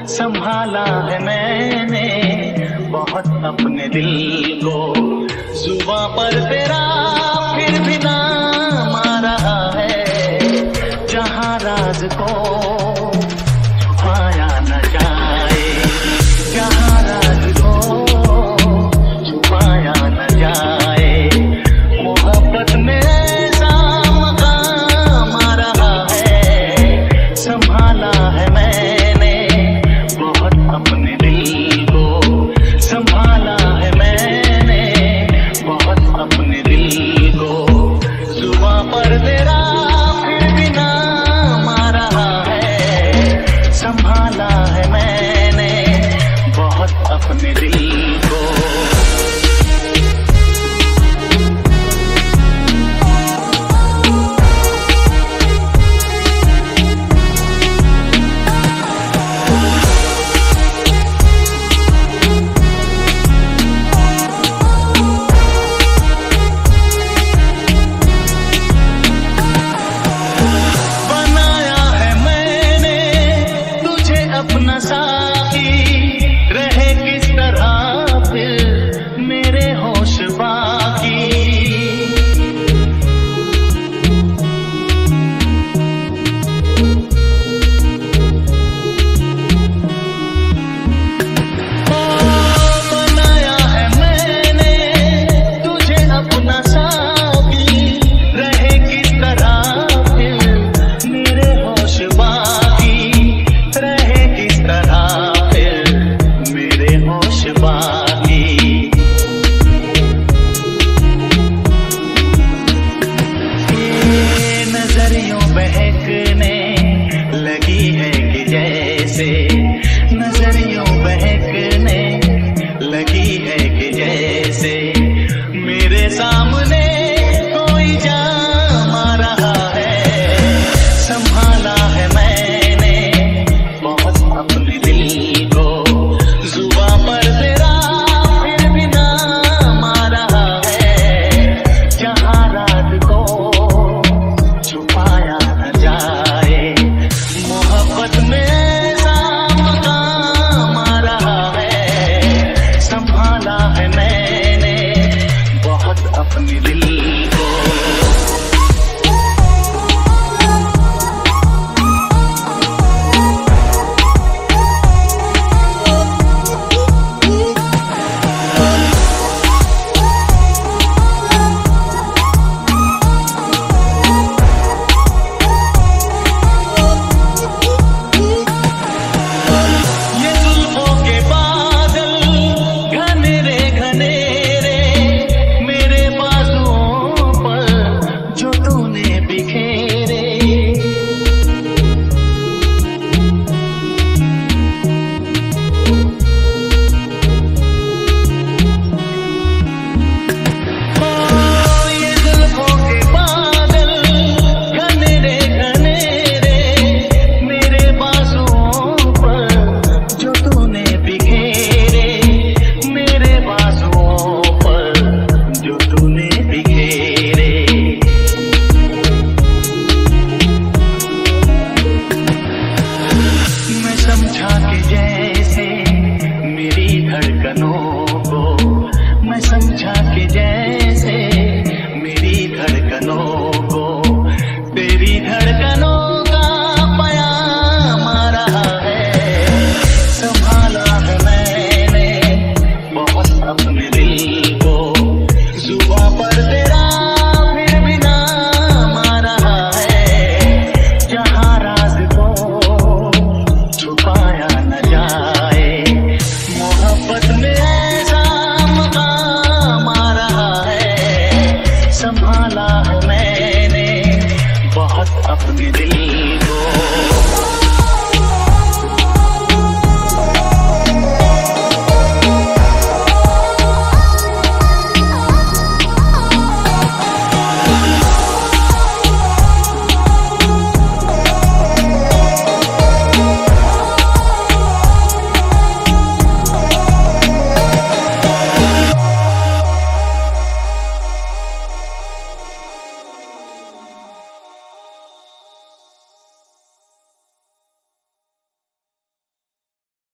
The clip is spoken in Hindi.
संभाला है मैंने बहुत अपने दिल को। जुबां पर तेरा फिर भी नाम आ रहा है, जहां राज को छुपाया न जाए, जहां राज को छुपाया न जाए। मोहब्बत में ऐसा मकाम आ रहा है, संभाला है मैंने बहुत अपने दिल को। संभाला है मैंने बहुत अपने दिल को। जुबां पर तेरा फिर भी नाम आ रहा है, संभाला है मैंने बहुत अपने दिल को। अपना साथी रहे किस तरह फिर मेरे होश बाकी। बनाया है मैंने तुझे अपना साथी, रहे किस तरह फिर मेरे होश बाकी। किस तरह फिर मेरे होश बाकी। नजरियों बहकने लगी है कि जैसे, नजरियों बहकने लगी है कि जैसे मेरे सामने कोई जाम आ रहा है। संभाला है मैंने बहुत अपने दिल को। जुबां पर तेरा फिर भी नाम आ रहा है, जहां रात को छुपाया न जाए। मोहब्बत में ऐसा मकाम आ रहा है, संभाला है मैंने बहुत अपने दिल को। समझा के जैसे मेरी धड़कनों को, मैं समझा के जैसे